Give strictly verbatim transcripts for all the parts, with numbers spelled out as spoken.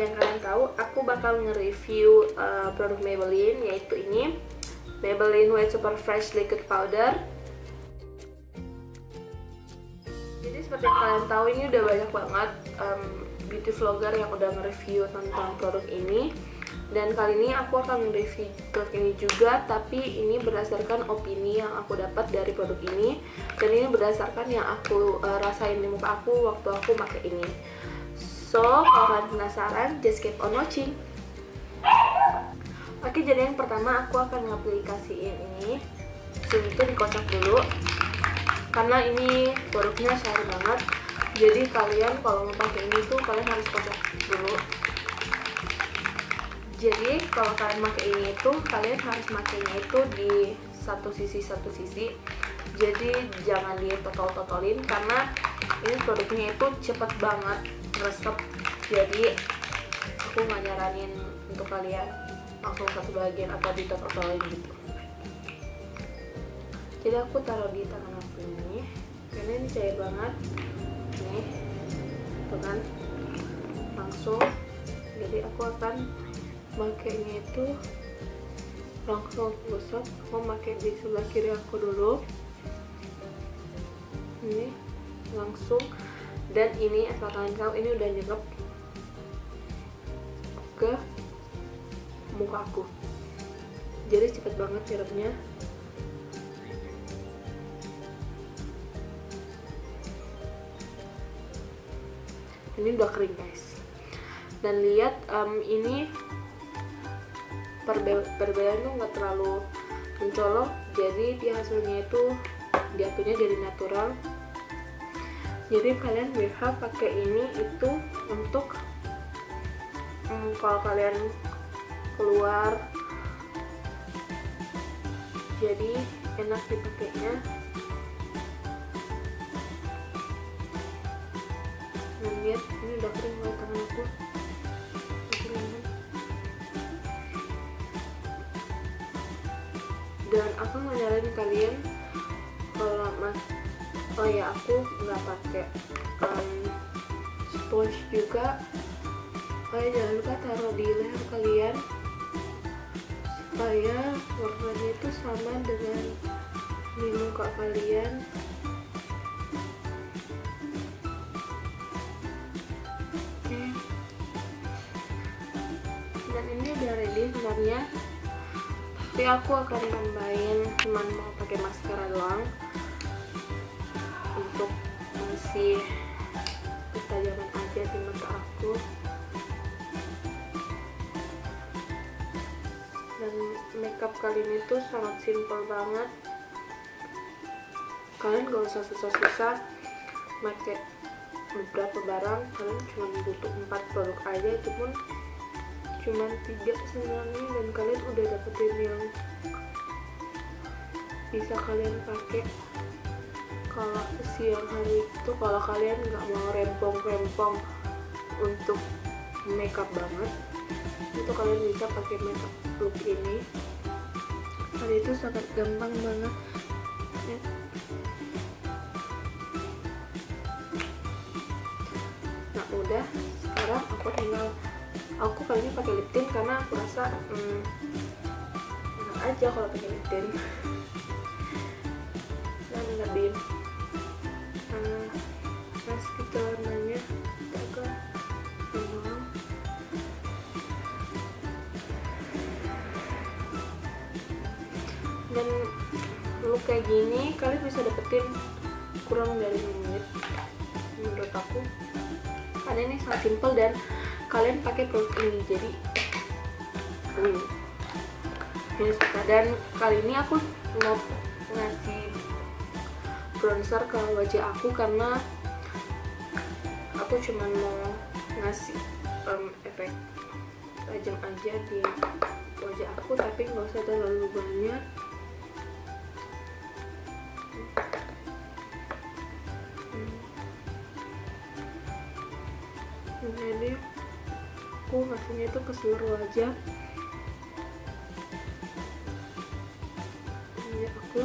seperti yang kalian tahu, aku bakal nge-review uh, produk Maybelline, yaitu ini Maybelline White Super Fresh Liquid Powder. Jadi seperti yang kalian tahu, ini udah banyak banget um, beauty vlogger yang udah nge-review tentang produk ini. Dan kali ini aku akan nge-review produk ini juga, tapi ini berdasarkan opini yang aku dapat dari produk ini. Dan ini berdasarkan yang aku uh, rasain di muka aku waktu aku pakai ini. So, kalau kalian penasaran, just keep on watching. Oke, jadi yang pertama aku akan ngaplikasiin ini. Sedikit dikocok dulu, karena ini produknya cair banget. Jadi kalian kalau mau pakai ini tuh kalian harus kocok dulu. Jadi kalau kalian pakai ini tuh kalian harus makainya itu di satu sisi satu sisi. Jadi jangan ditotol-totolin, karena ini produknya itu cepet banget resep. Jadi aku nggak nyaranin untuk kalian langsung satu bagian atau ditotol-totolin gitu. Jadi aku taruh di tangan aku ini, karena ini cair banget nih, tuh kan, langsung. Jadi aku akan makainya itu langsung gosok. Aku pakai di sebelah kiri aku dulu, ini langsung. Dan ini asal kalian tahu, ini udah nyerap ke muka aku, jadi cepet banget nyerapnya. Ini udah kering guys. Dan lihat um, ini perbe perbedaan tuh nggak terlalu mencolok, jadi dia hasilnya itu jatuhnya jadi natural. Jadi kalian bisa pakai ini itu untuk um, kalau kalian keluar, jadi enak dipakainya. Dan lihat ini udah kering banget tangan aku. Dan aku nggak nyaranin kalian kalau mas oh ya aku nggak pakai um, sponge juga. Oh ya, jangan lupa taruh di leher kalian supaya warnanya itu sama dengan di muka kalian. Oke, dan ini udah ready sebenarnya, tapi aku akan nambahin cuman mau pakai maskara doang untuk masih ketajaman aja di mata aku. Dan makeup kali ini tuh sangat simple banget. Kalian gak usah susah-susah pakai beberapa barang, kalian cuma butuh empat produk aja, itu pun cuma tiga sebenarnya, dan kalian udah dapetin yang bisa kalian pakai kalau siang hari itu. Kalau kalian nggak mau rempong-rempong untuk makeup banget, itu kalian bisa pakai makeup look ini. Kali itu sangat gampang banget ya. Nah udah, sekarang aku tinggal aku kali ini pakai lip tint karena aku rasa hmm, enak aja kalau pakai lip tint. Dan lebih uh, pas gitu warnanya agak normal. Dan look kayak gini kalian bisa dapetin kurang dari lima menit menurut aku, karena ini sangat simple dan kalian pakai produk ini. Jadi hmm, ini suka. Dan kali ini aku mau ngasih bronzer ke wajah aku karena aku cuma mau ngasih um, efek tajam aja di wajah aku, tapi nggak usah terlalu banyak. Jadi aku ngasihnya itu ke seluruh wajah. Ini aku.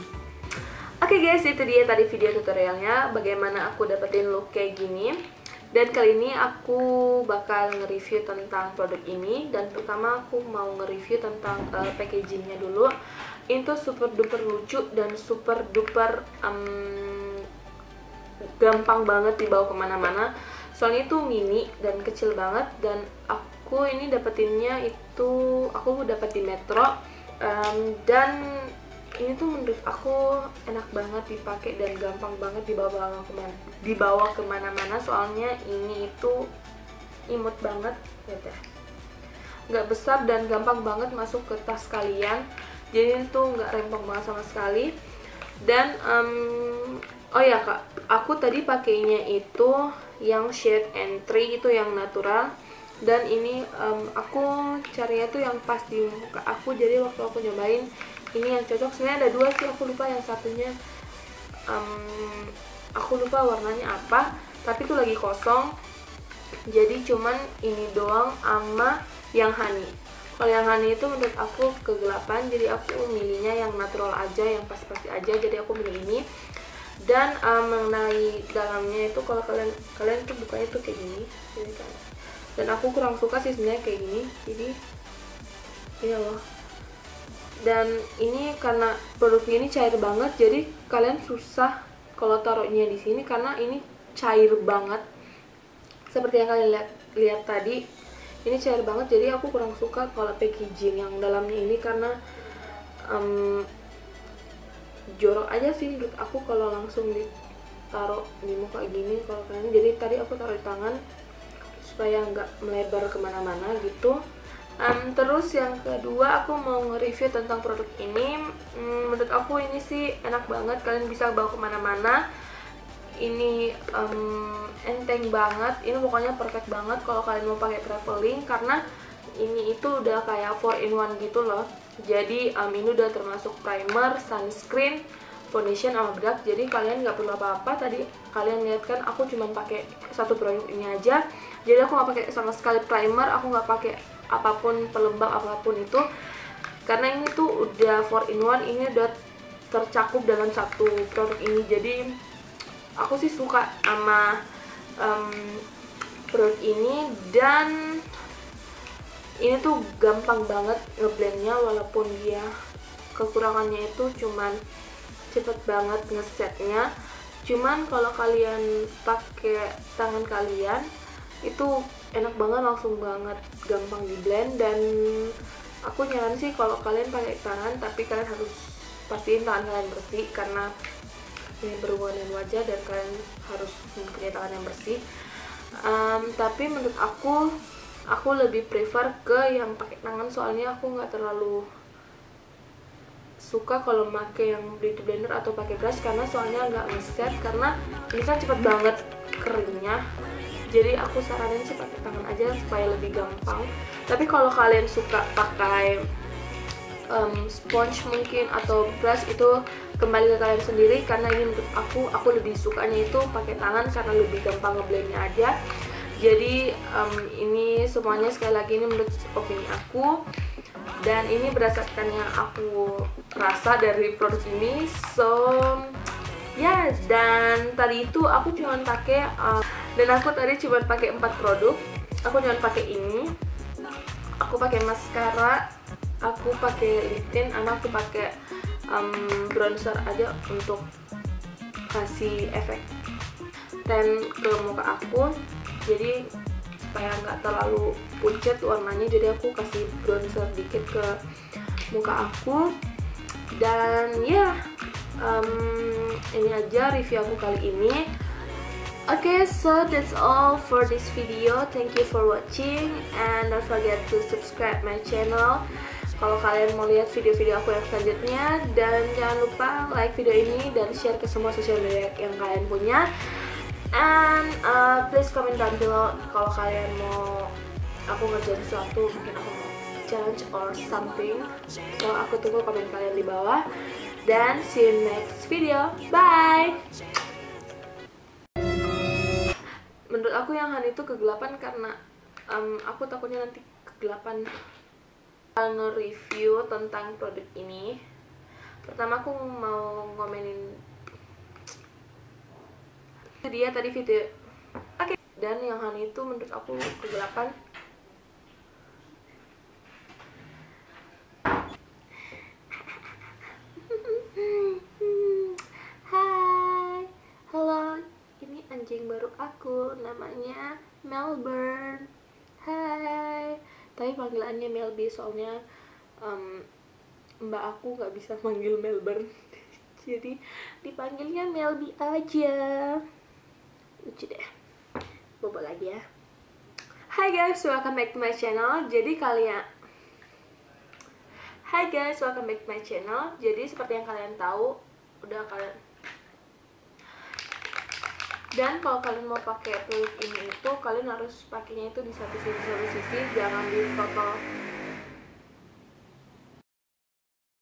Oke guys, itu dia tadi video tutorialnya bagaimana aku dapetin look kayak gini. Dan kali ini aku bakal nge-review tentang produk ini. Dan pertama aku mau nge-review tentang uh, packagingnya dulu. Ini tuh super duper lucu dan super duper um, gampang banget dibawa kemana-mana. Soalnya itu mini dan kecil banget. Dan aku ini dapetinnya itu, aku dapat di Metro. um, Dan ini tuh menurut aku enak banget dipakai dan gampang banget dibawa kemana dibawa kemana-mana. Soalnya ini itu imut banget, ya deh, nggak besar dan gampang banget masuk ke tas kalian. Jadi itu nggak rempong banget sama sekali. Dan um, oh ya kak, aku tadi pakainya itu yang shade and tree, itu yang natural. Dan ini um, aku carinya tuh yang pas di muka aku. Jadi waktu aku nyobain ini yang cocok. Sebenarnya ada dua sih, aku lupa yang satunya, um, aku lupa warnanya apa, tapi itu lagi kosong. Jadi cuman ini doang sama yang honey. Kalau yang honey itu menurut aku kegelapan, jadi aku milihnya yang natural aja, yang pas-pasti aja. Jadi aku milih ini. Dan um, mengenai dalamnya itu, kalau kalian kalian tuh bukanya tuh kayak gini, jadi kan. Dan aku kurang suka sih sebenarnya kayak gini. Jadi ini loh. Dan ini karena produknya ini cair banget, jadi kalian susah kalau taruhnya di sini karena ini cair banget. Seperti yang kalian lihat lihat tadi, ini cair banget. Jadi aku kurang suka kalau packaging yang dalamnya ini karena um, jorok aja sih menurut aku kalau langsung ditaruh di muka gini. Kalau kalian, jadi tadi aku taruh di tangan supaya nggak melebar kemana-mana gitu. Um, terus yang kedua aku mau nge-review tentang produk ini. um, Menurut aku ini sih enak banget, kalian bisa bawa kemana-mana. Ini um, enteng banget, ini pokoknya perfect banget kalau kalian mau pakai traveling. Karena ini itu udah kayak four in one gitu loh. Jadi um, ini udah termasuk primer, sunscreen, foundation, sama bedak. Jadi kalian nggak perlu apa-apa. Tadi kalian lihat kan aku cuma pakai satu produk ini aja. Jadi aku nggak pakai sama sekali primer, aku nggak pakai apapun pelembab apapun itu, karena ini tuh udah four in one. Ini udah tercakup dalam satu produk ini. Jadi aku sih suka sama um, produk ini. Dan ini tuh gampang banget ngeblendnya, walaupun dia kekurangannya itu cuman cepet banget ngesetnya. Cuman kalau kalian pakai tangan kalian itu enak banget, langsung banget, gampang di blend. Dan aku nyaran sih kalau kalian pakai tangan, tapi kalian harus pastiin tangan kalian bersih karena ini berhubungan dengan wajah dan kalian harus mempunyai tangan yang bersih. Um, tapi menurut aku, aku lebih prefer ke yang pakai tangan. Soalnya aku nggak terlalu suka kalau pakai yang beauty blender atau pakai brush, karena soalnya nggak ngeset. Karena ini kan cepet banget keringnya. Jadi aku saranin sih pakai tangan aja supaya lebih gampang. Tapi kalau kalian suka pakai um, sponge mungkin atau brush, itu kembali ke kalian sendiri. Karena ini menurut aku, aku lebih sukanya itu pakai tangan karena lebih gampang ngeblendnya aja. Jadi um, ini semuanya sekali lagi ini menurut opini aku. Dan ini berdasarkan yang aku rasa dari produk ini. So ya, yeah. Dan tadi itu aku cuma pakai um, dan aku tadi cuma pakai empat produk. Aku cuma pakai ini, aku pakai maskara, aku pakai lip tint, sama aku pakai um, bronzer aja untuk kasih efek tan ke muka aku. Jadi supaya nggak terlalu pucat warnanya, jadi aku kasih bronzer dikit ke muka aku. Dan ya, um, ini aja review aku kali ini. Okay, so that's all for this video. Thank you for watching and don't forget to subscribe my channel kalau kalian mau lihat video-video aku yang selanjutnya. Dan jangan lupa like video ini dan share ke semua sosial media yang kalian punya. And uh, please comment down below kalau kalian mau aku ngerjain sesuatu, mungkin aku mau challenge or something. So aku tunggu komen kalian di bawah. Dan see you next video. Bye. Menurut aku yang honey itu kegelapan karena um, aku takutnya nanti kegelapan. Nge-review tentang produk ini. Pertama aku mau ngomenin dia tadi video. Oke. Okay. dan yang honey itu menurut aku kegelapan. Hai, halo, ini anjing baru aku, namanya Melbourne. Hai, tapi panggilannya Melby soalnya um, mbak aku nggak bisa manggil Melbourne, jadi dipanggilnya Melby aja. Lucu deh, bobo lagi ya. Hai guys, welcome back to my channel. Jadi kalian Hai guys, welcome back to my channel. Jadi seperti yang kalian tahu, udah kalian dan kalau kalian mau pakai peluit ini itu kalian harus pakainya itu di satu sisi satu sisi, jangan di total